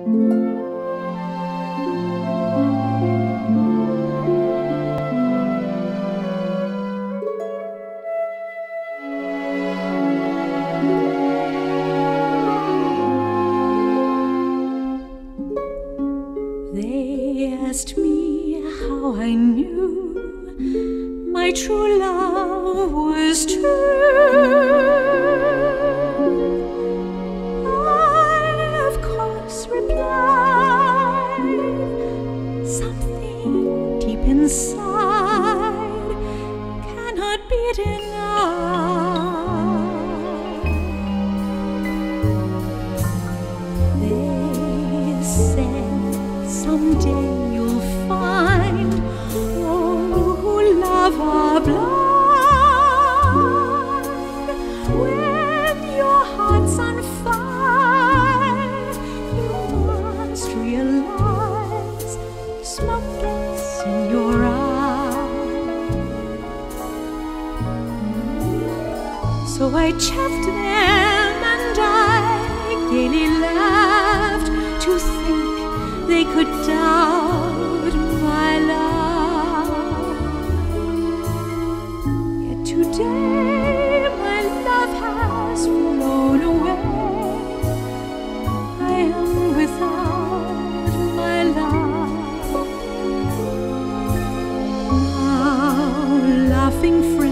They asked me how I knew my true love was true. I, of course, replied, something deep inside cannot be denied. They said, someday you'll find, oh, who love are blind. When your heart's on fire, you must realize the smoke gets in your eyes. So I chaffed them and I gaily laughed to think they could doubt my love. Yet today my love has flown away. I am without my love. Now, laughing friends,